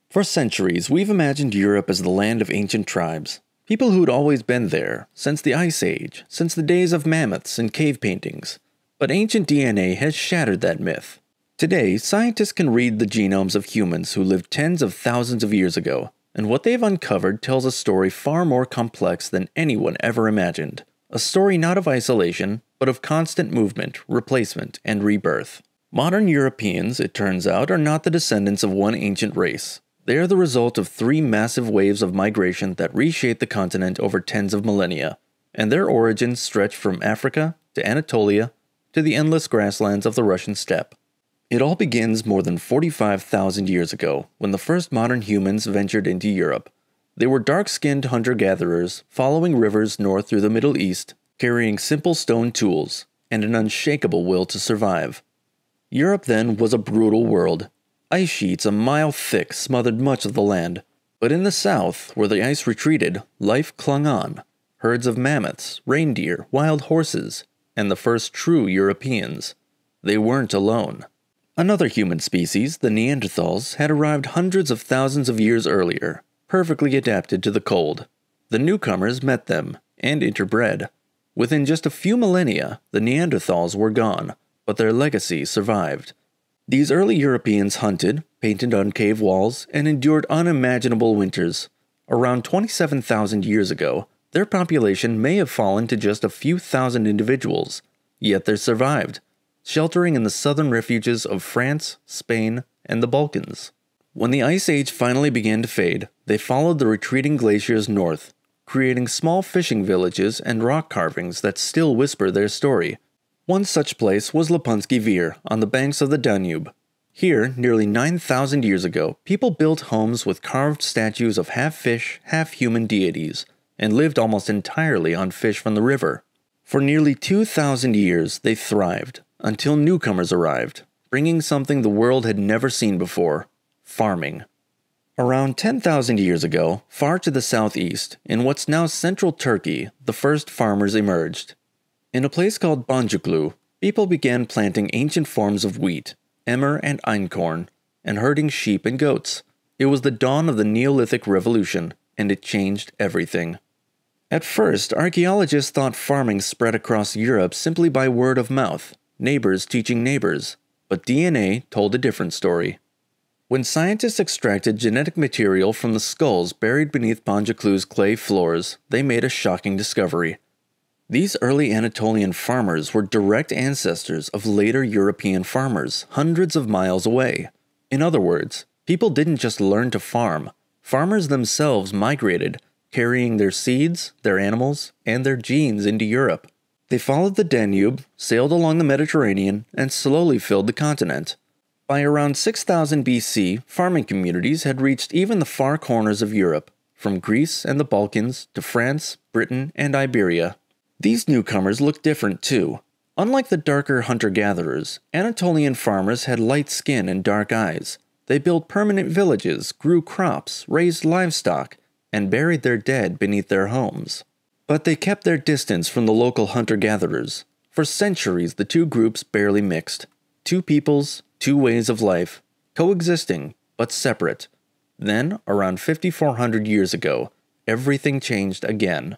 For centuries, we've imagined Europe as the land of ancient tribes. People who'd always been there, since the Ice Age, since the days of mammoths and cave paintings. But ancient DNA has shattered that myth. Today, scientists can read the genomes of humans who lived tens of thousands of years ago, and what they've uncovered tells a story far more complex than anyone ever imagined. A story not of isolation, but of constant movement, replacement, and rebirth. Modern Europeans, it turns out, are not the descendants of one ancient race. They are the result of three massive waves of migration that reshaped the continent over tens of millennia, and their origins stretch from Africa to Anatolia to the endless grasslands of the Russian steppe. It all begins more than 45,000 years ago, when the first modern humans ventured into Europe. They were dark-skinned hunter-gatherers, following rivers north through the Middle East, carrying simple stone tools, and an unshakable will to survive. Europe then was a brutal world. Ice sheets a mile thick smothered much of the land, but in the south, where the ice retreated, life clung on. Herds of mammoths, reindeer, wild horses, and the first true Europeans. They weren't alone. Another human species, the Neanderthals, had arrived hundreds of thousands of years earlier, perfectly adapted to the cold. The newcomers met them, and interbred. Within just a few millennia, the Neanderthals were gone, but their legacy survived. These early Europeans hunted, painted on cave walls, and endured unimaginable winters. Around 27,000 years ago, their population may have fallen to just a few thousand individuals, yet they survived, sheltering in the southern refuges of France, Spain, and the Balkans. When the Ice Age finally began to fade, they followed the retreating glaciers north, creating small fishing villages and rock carvings that still whisper their story. One such place was Lepunsky Vir, on the banks of the Danube. Here, nearly 9,000 years ago, people built homes with carved statues of half-fish, half-human deities, and lived almost entirely on fish from the river. For nearly 2,000 years, they thrived, until newcomers arrived, bringing something the world had never seen before: farming. Around 10,000 years ago, far to the southeast, in what's now central Turkey, the first farmers emerged. In a place called Boncuklu, people began planting ancient forms of wheat, emmer and einkorn, and herding sheep and goats. It was the dawn of the Neolithic Revolution, and it changed everything. At first, archaeologists thought farming spread across Europe simply by word of mouth, neighbors teaching neighbors, but DNA told a different story. When scientists extracted genetic material from the skulls buried beneath Boncuklu's clay floors, they made a shocking discovery. These early Anatolian farmers were direct ancestors of later European farmers, hundreds of miles away. In other words, people didn't just learn to farm. Farmers themselves migrated, carrying their seeds, their animals, and their genes into Europe. They followed the Danube, sailed along the Mediterranean, and slowly filled the continent. By around 6000 BC, farming communities had reached even the far corners of Europe, from Greece and the Balkans to France, Britain, and Iberia. These newcomers looked different too. Unlike the darker hunter-gatherers, Anatolian farmers had light skin and dark eyes. They built permanent villages, grew crops, raised livestock, and buried their dead beneath their homes. But they kept their distance from the local hunter-gatherers. For centuries, the two groups barely mixed. Two peoples, two ways of life, coexisting, but separate. Then, around 5,400 years ago, everything changed again.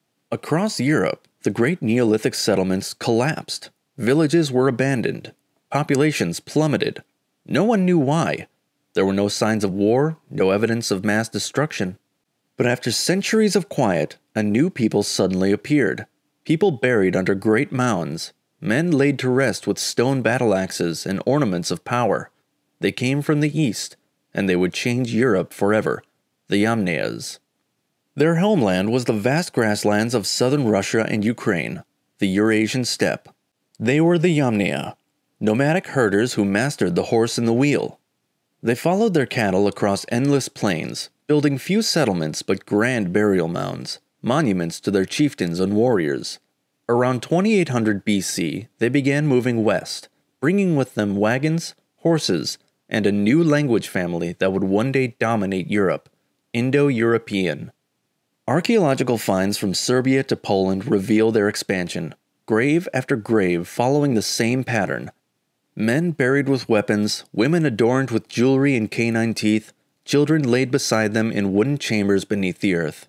Across Europe, the great Neolithic settlements collapsed. Villages were abandoned. Populations plummeted. No one knew why. There were no signs of war, no evidence of mass destruction. But after centuries of quiet, a new people suddenly appeared. People buried under great mounds. Men laid to rest with stone battle axes and ornaments of power. They came from the east, and they would change Europe forever. The Yamnayas. Their homeland was the vast grasslands of southern Russia and Ukraine, the Eurasian steppe. They were the Yamnaya, nomadic herders who mastered the horse and the wheel. They followed their cattle across endless plains, building few settlements but grand burial mounds, monuments to their chieftains and warriors. Around 2800 BC, they began moving west, bringing with them wagons, horses, and a new language family that would one day dominate Europe: Indo-European. Archaeological finds from Serbia to Poland reveal their expansion, grave after grave following the same pattern. Men buried with weapons, women adorned with jewelry and canine teeth, children laid beside them in wooden chambers beneath the earth.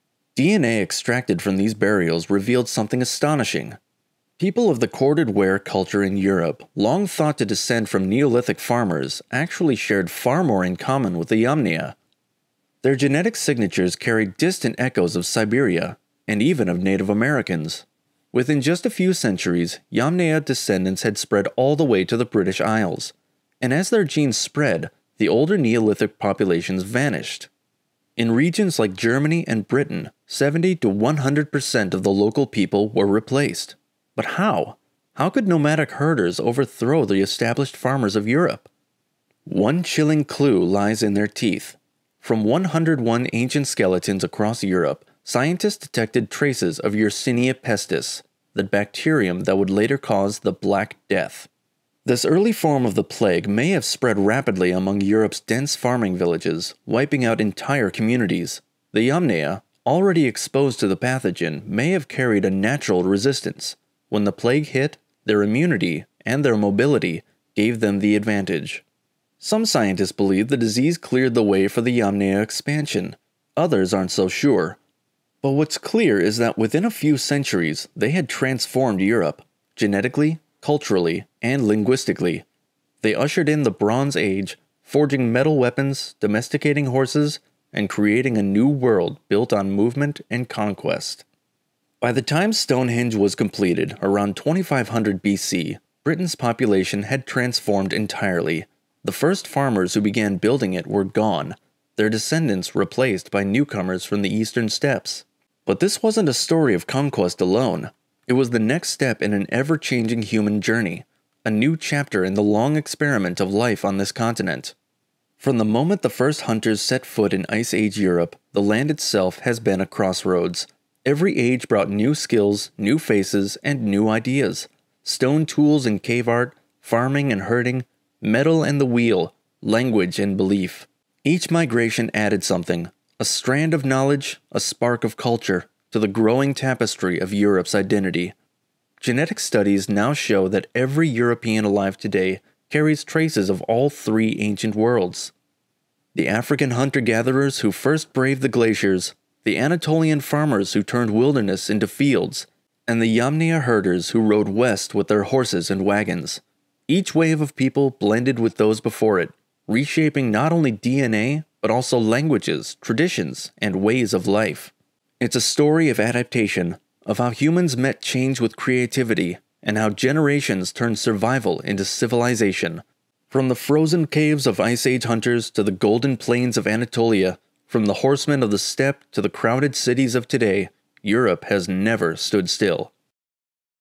DNA extracted from these burials revealed something astonishing. People of the corded ware culture in Europe, long thought to descend from Neolithic farmers, actually shared far more in common with the Yamnaya. Their genetic signatures carried distant echoes of Siberia, and even of Native Americans. Within just a few centuries, Yamnaya descendants had spread all the way to the British Isles, and as their genes spread, the older Neolithic populations vanished. In regions like Germany and Britain, 70 to 100% of the local people were replaced. But how? How could nomadic herders overthrow the established farmers of Europe? One chilling clue lies in their teeth. From 101 ancient skeletons across Europe, scientists detected traces of Yersinia pestis, the bacterium that would later cause the Black Death. This early form of the plague may have spread rapidly among Europe's dense farming villages, wiping out entire communities. The Yamnaya, already exposed to the pathogen, may have carried a natural resistance. When the plague hit, their immunity and their mobility gave them the advantage. Some scientists believe the disease cleared the way for the Yamnaya expansion. Others aren't so sure. But what's clear is that within a few centuries, they had transformed Europe, genetically, culturally, and linguistically. They ushered in the Bronze Age, forging metal weapons, domesticating horses, and creating a new world built on movement and conquest. By the time Stonehenge was completed, around 2500 BC, Britain's population had transformed entirely. The first farmers who began building it were gone, their descendants replaced by newcomers from the eastern steppes. But this wasn't a story of conquest alone. It was the next step in an ever-changing human journey, a new chapter in the long experiment of life on this continent. From the moment the first hunters set foot in Ice Age Europe, the land itself has been a crossroads. Every age brought new skills, new faces, and new ideas. Stone tools and cave art, farming and herding, metal and the wheel, language and belief. Each migration added something, a strand of knowledge, a spark of culture, to the growing tapestry of Europe's identity. Genetic studies now show that every European alive today carries traces of all three ancient worlds. The African hunter-gatherers who first braved the glaciers, the Anatolian farmers who turned wilderness into fields, and the Yamnaya herders who rode west with their horses and wagons. Each wave of people blended with those before it, reshaping not only DNA, but also languages, traditions, and ways of life. It's a story of adaptation, of how humans met change with creativity, and how generations turned survival into civilization. From the frozen caves of Ice Age hunters to the golden plains of Anatolia, from the horsemen of the steppe to the crowded cities of today, Europe has never stood still.